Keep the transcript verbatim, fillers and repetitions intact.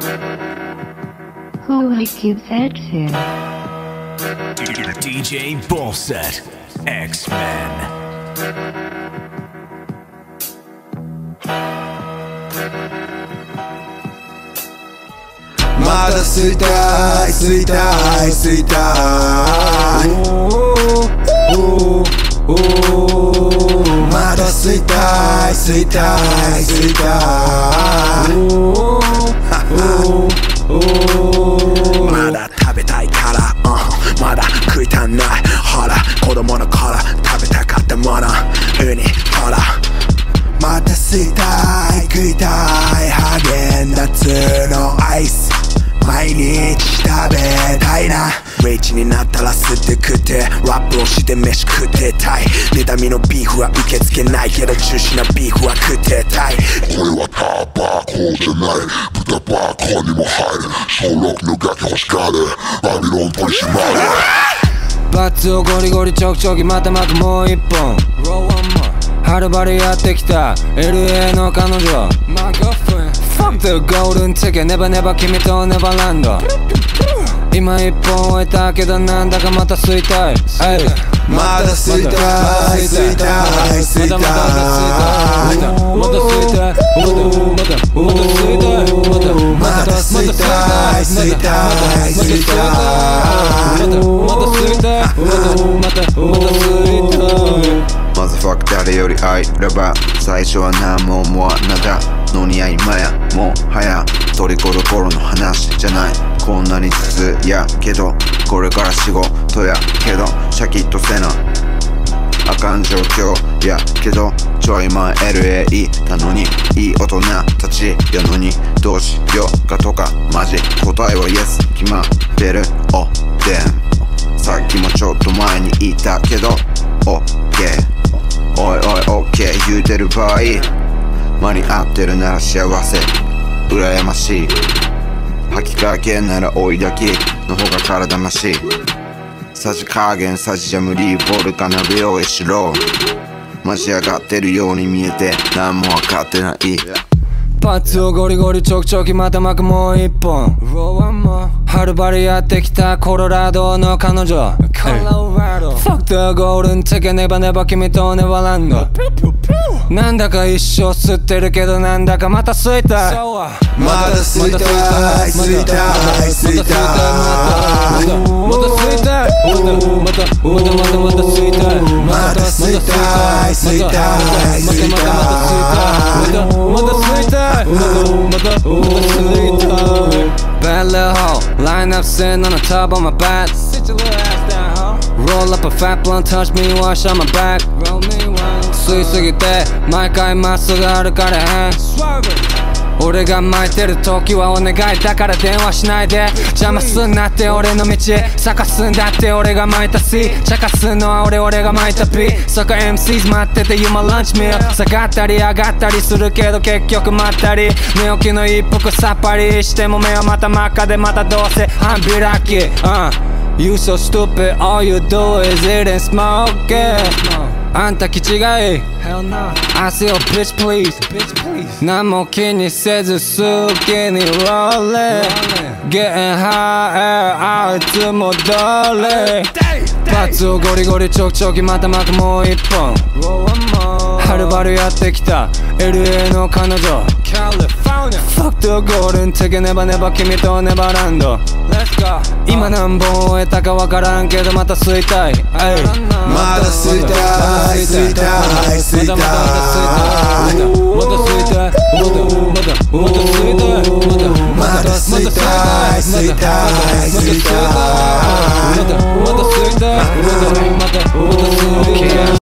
Who like you said to? D J BULLSET X-Men。 まだ吸いたい吸いたい吸いたいまだ吸いたい吸いたい吸いたいまだ食べたいから、uh、まだ食いたないほら子供の頃食べたかったものウニほらまた吸いたい食いたいハーゲンダッツのアイス毎日食べたいなリッチになったら吸って食ってラップをして飯食ってたい妬みのビーフは受け付けないけどジューシーなビーフは食ってたいこれはタバコでない豚バコにも入る小六のガキ欲しがるバビロン取り締まるバッツをゴリゴリちょくちょきまたまくもう一本はるばるやってきた エルエー の彼女 My girlfriend Fuck the golden ticket ネバネバ君とネバランド今一本終えたけどなんだかまた吸いたいまだ吸いたい吸いたい吸いたいまだ吸いたいまだ吸いたいまだ吸いたい吸いたい吸いたいまだ吸いたいまだ吸いたいマザファック誰より愛れば最初は何も思わなだのにや今やもはや取りこどころの話じゃないこんなにずつやけどこれから仕事やけどシャキッとせなあかん状況やけどちょい前 エルエー いたのにいい大人たちやのにどうしようかとかマジ答えは Yes 決まってるおでんさっきもちょっと前に言ったけど OKおいおい OK 言うてる場合間に合ってるなら幸せ羨ましい吐きかけなら追い炊きの方が体ましいさじ加減さじじゃ無理ボルカ鍋用意しろマジ上がってるように見えて何も分かってないパッツをゴリゴリちょくちょきまたまくもう一本はるばるやってきたコロラドの彼女 Fuck the golden ticket ネバネバ君とネバランドなんだか一生吸ってるけどなんだかまた吸いたいまだ吸いたい吸いたい吸いたいまた吸いたいまたまたまたまた吸いたいまだ吸いたい吸いたい吸いたいまたまた吸いたいまたまた吸いたい Bad little hoe line up sitting on the top of my back Sit your little ass down hoe Roll up a fat blunt touch me wash on my back Roll me one 吸いすぎて毎回まっすぐ歩かれへん俺が巻いてる時はお願いだから電話しないで邪魔すんなって俺の道探すんだって俺が巻いた C 茶化すんのは俺俺が巻いた P そこ エムシーズ 待ってて You my lunch meal 下がったり上がったりするけど結局まったり寝起きの一服さっぱりしても目はまた真っ赤でまたどうせ I'm be lucky、uh. You so stupid all you do is eat and smoke itあんた気違い Hell no I say oh bitch please Bitch please 何も気にせず好きに roll it Getting higher あいつも通りパッツをゴリゴリちょくちょきまたまくもう一本はるばるやってきた エルエー の彼女 California Fuck the golden ticket ネバネバ君とネバランド Let's go 今何本終えたかわからんけどまた吸いたいまだ吸いたい吸いたい吸いたいまた吸いたいまたまたまた吸いたいまだ吸いたい吸いたい吸いたいまたまた吸いたいまたまた吸いたい